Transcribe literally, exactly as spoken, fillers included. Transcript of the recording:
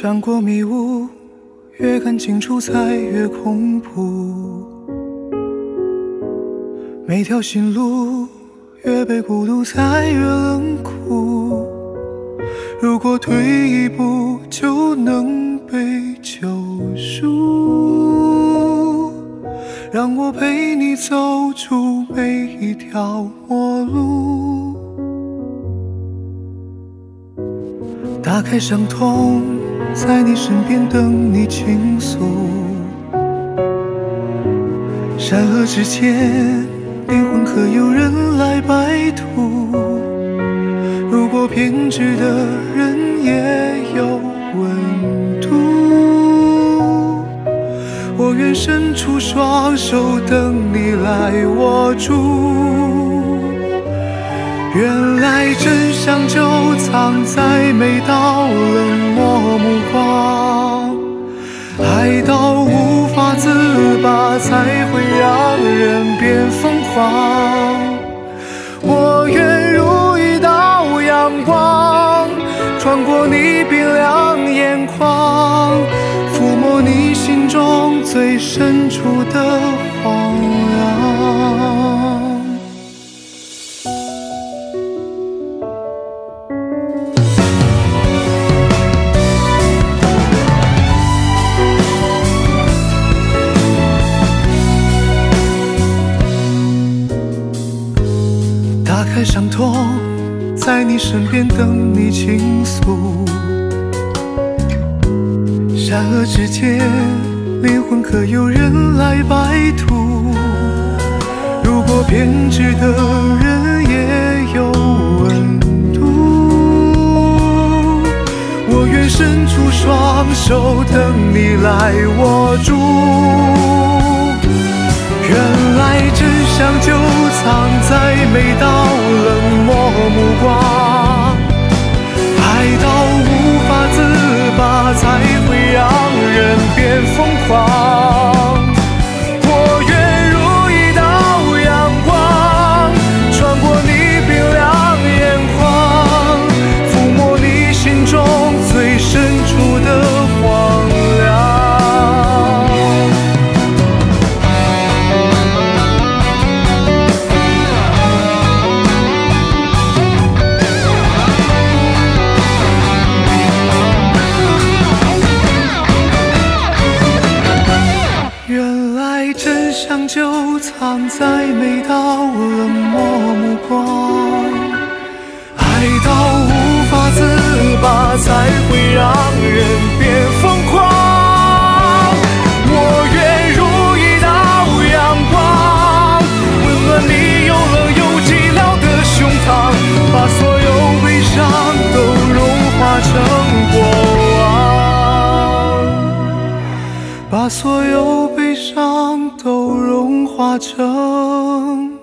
穿过迷雾，越看清楚才越恐怖。每条心路，越被孤独才越冷酷。如果退一步就能被救赎，让我陪你走出每一条陌路。打开伤痛，在你身边等你倾诉。善恶之间，灵魂可有人来摆渡？如果偏执的人也有温度，我愿伸出双手等你来握住。原来真相就藏在每道冷漠目光，爱到无法自拔才会让人变疯狂。我愿如一道阳光，穿过你冰凉眼眶，抚摸你心中最深处的荒凉。打开伤痛，在你身边等你倾诉。善恶之间，灵魂可有人来摆渡？如果偏执的人也有温度，我愿伸出双手等你来握住。原来真相就藏在每道冷漠目光，爱到无法自拔才会让人变疯狂。我愿如一道阳光，穿过你冰凉眼眶，抚摸你心中最深处的荒凉。真相就藏在每道冷漠目光，爱到无法自拔才会让人变疯狂。我愿如一道阳光，温暖你又冷又寂寥的胸膛，把所有悲伤都融化成过往，把所有悲伤都融化成